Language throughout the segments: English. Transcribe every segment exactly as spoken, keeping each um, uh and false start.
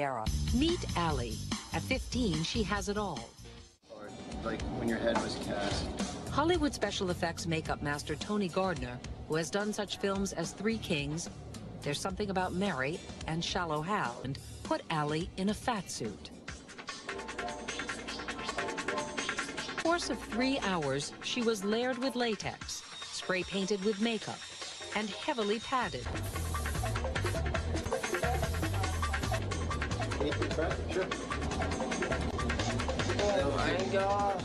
era. Meet Allie. At fifteen, she has it all. Like when your head was cast. Hollywood special effects makeup master Tony Gardner, who has done such films as Three Kings, There's Something About Mary, and Shallow Hal, and put Allie in a fat suit. Course of three hours, she was layered with latex, spray painted with makeup, and heavily padded. Sure. Oh my God.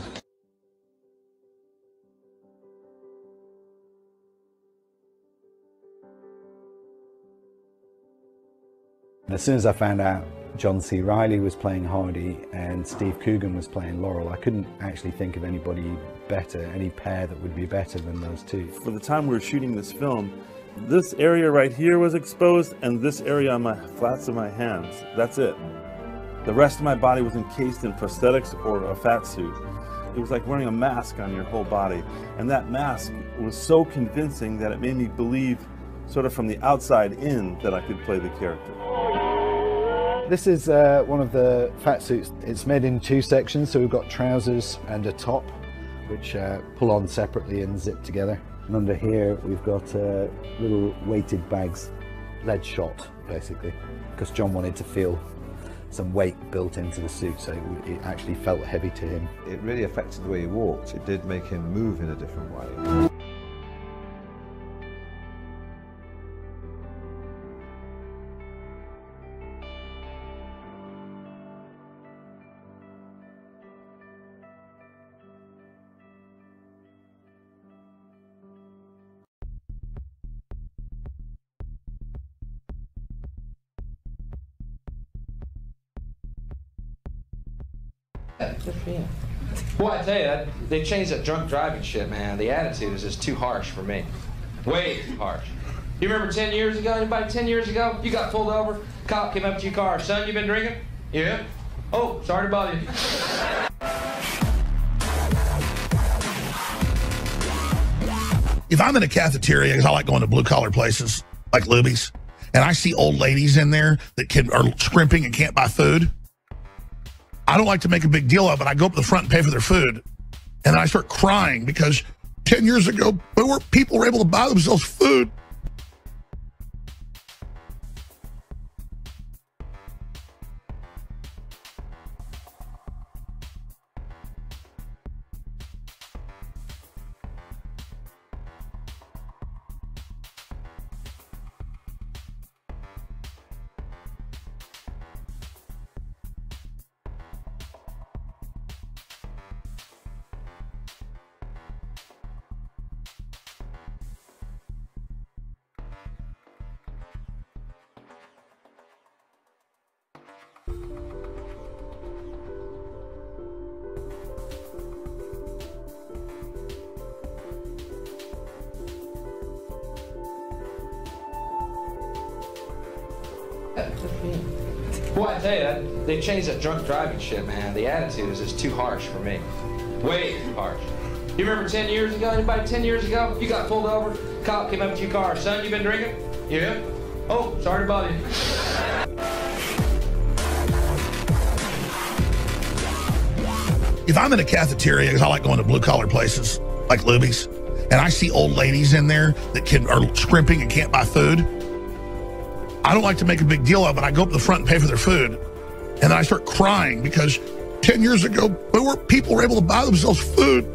As soon as I found out John C. Reilly was playing Hardy and Steve Coogan was playing Laurel, I couldn't actually think of anybody better, any pair that would be better than those two. For the time we were shooting this film, this area right here was exposed and this area on my flats of my hands. That's it. The rest of my body was encased in prosthetics or a fat suit. It was like wearing a mask on your whole body. And that mask was so convincing that it made me believe, sort of from the outside in, that I could play the character. This is uh, one of the fat suits. It's made in two sections, so we've got trousers and a top, which uh, pull on separately and zip together. And under here, we've got uh, little weighted bags, lead shot, basically, because John wanted to feel some weight built into the suit, so it actually felt heavy to him. It really affected the way he walked. It did make him move in a different way. Good for you. Boy, I tell you, that, they changed that drunk driving shit, man. The attitude is just too harsh for me. Way too harsh. You remember ten years ago? Anybody ten years ago? You got pulled over, cop came up to your car. Son, you been drinking? Yeah. Oh, sorry to bother you. If I'm in a cafeteria, because I like going to blue-collar places, like Luby's, and I see old ladies in there that can, are scrimping and can't buy food, I don't like to make a big deal of it. I go up to the front and pay for their food. And then I start crying because ten years ago, there were, people were able to buy themselves food. Boy, I tell you, that, they changed that drunk driving shit, man. The attitude is just too harsh for me. Way too harsh. You remember ten years ago? Anybody ten years ago? You got pulled over, cop came up to your car. Son, you been drinking? Yeah. Oh, sorry to bother you. If I'm in a cafeteria, because I like going to blue-collar places, like Luby's, and I see old ladies in there that can, are scrimping and can't buy food, I don't like to make a big deal of it. I go up to the front and pay for their food. And then I start crying because ten years ago, there were, people were able to buy themselves food.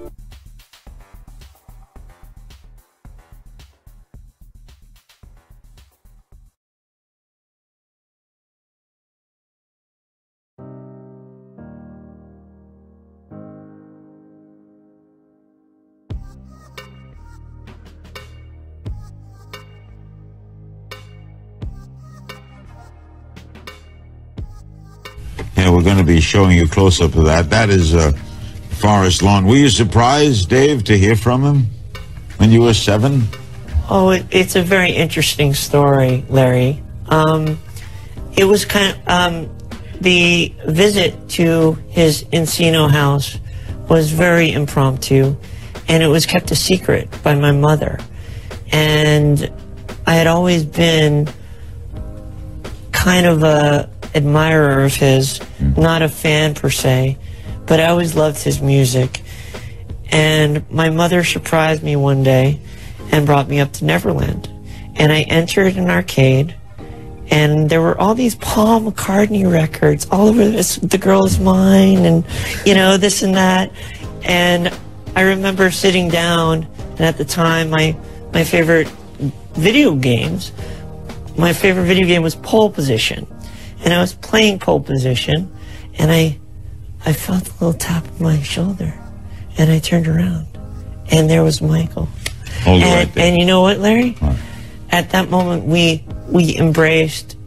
Yeah, we're going to be showing you a close-up of that. That is uh, Forrest Lawn. Were you surprised, Dave, to hear from him when you were seven? Oh, it, it's a very interesting story, Larry. Um, it was kind of, um, the visit to his Encino house was very impromptu, and it was kept a secret by my mother. And I had always been kind of a admirer of his, not a fan per se, but I always loved his music. And my mother surprised me one day and brought me up to Neverland. And I entered an arcade, and there were all these Paul McCartney records all over this, The Girl Is Mine, and, you know, this and that. And I remember sitting down, and at the time, my, my favorite video games, my favorite video game was Pole Position. And I was playing Pole Position, and I, I felt a little tap on my shoulder, and I turned around, and there was Michael. Hold it and, right there. and you know what, Larry? What? At that moment, we we embraced.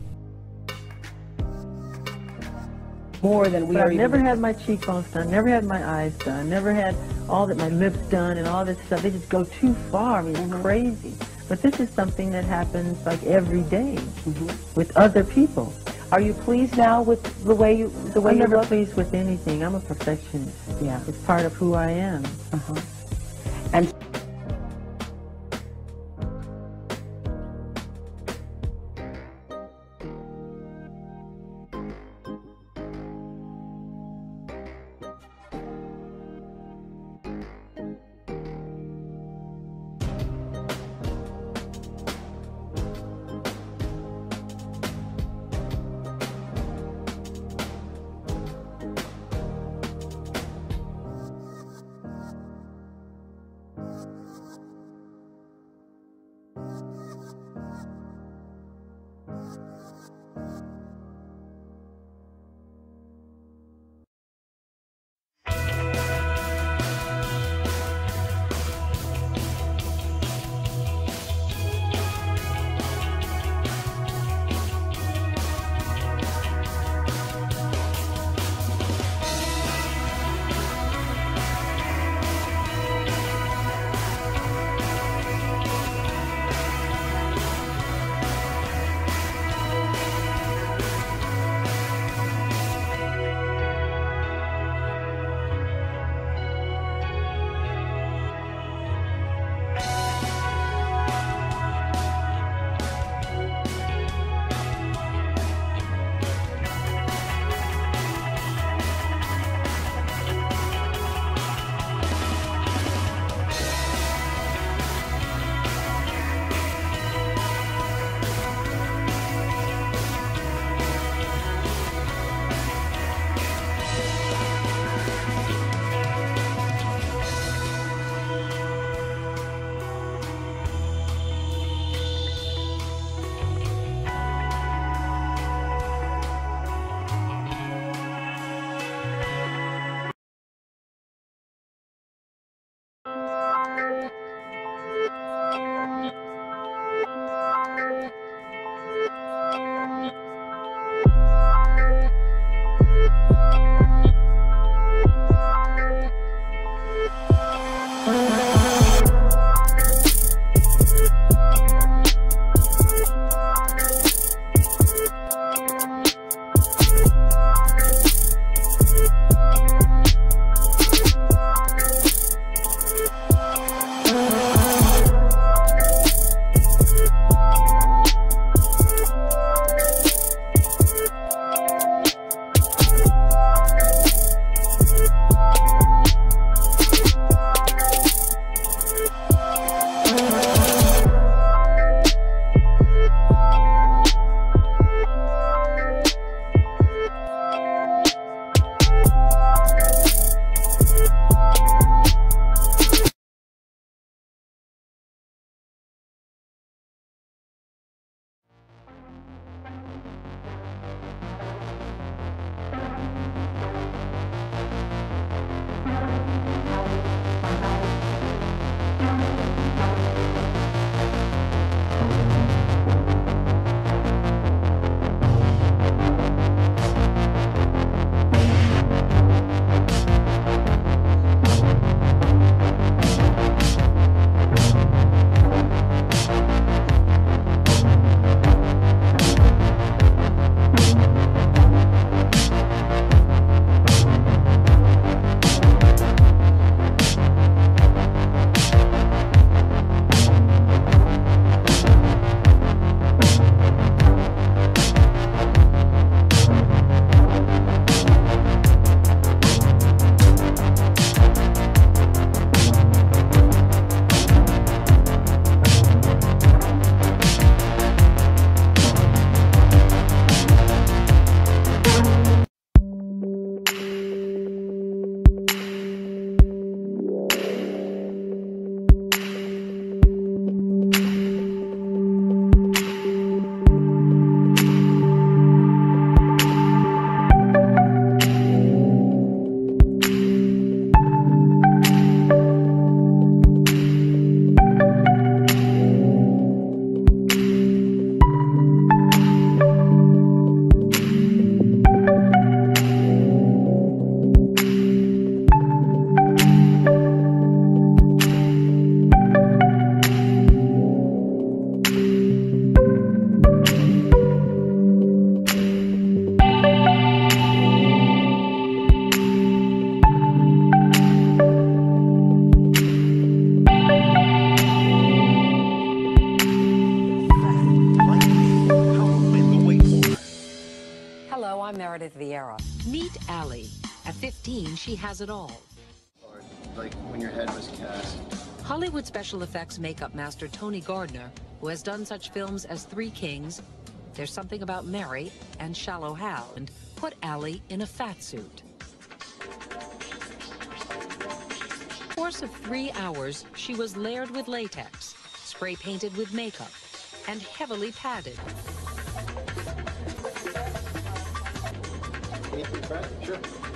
More than we But are I've even never had my cheekbones done, never had my eyes done, never had all that, my lips done and all this stuff. They just go too far. I mean, it's crazy. But this is something that happens like every day with other people. Are you pleased now with the way you the way I'm you never look? pleased with anything. I'm a perfectionist. Yeah. It's part of who I am. Uh-huh. And Hello, I'm Meredith Vieira. Meet Allie. At fifteen, she has it all. Or like when your head was cast. Hollywood special effects makeup master Tony Gardner, who has done such films as Three Kings, There's Something About Mary, and Shallow Hal, and put Allie in a fat suit. In the course of three hours, she was layered with latex, spray painted with makeup, and heavily padded. Anything, Brett? Sure.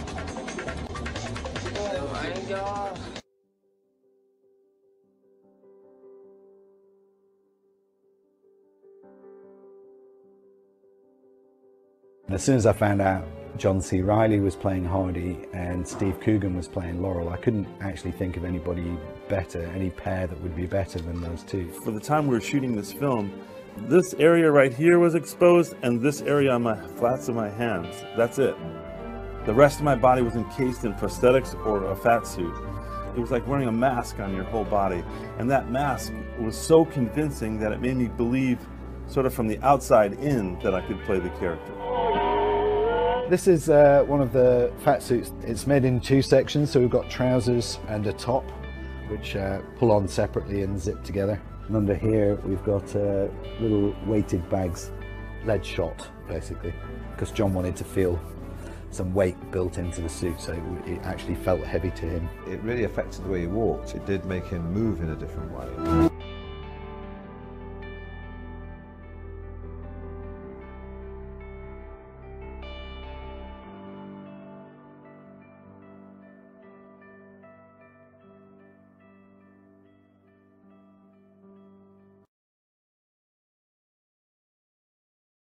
Oh my God. As soon as I found out John C. Reilly was playing Hardy and Steve Coogan was playing Laurel, I couldn't actually think of anybody better, any pair that would be better than those two. For the time we were shooting this film, this area right here was exposed and this area on my flats of my hands. That's it. The rest of my body was encased in prosthetics or a fat suit. It was like wearing a mask on your whole body. And that mask was so convincing that it made me believe, sort of from the outside in, that I could play the character. This is uh, one of the fat suits. It's made in two sections, so we've got trousers and a top, which uh, pull on separately and zip together. And under here, we've got uh, little weighted bags, lead shot, basically, because John wanted to feel some weight built into the suit, so it actually felt heavy to him. It really affected the way he walked. It did make him move in a different way.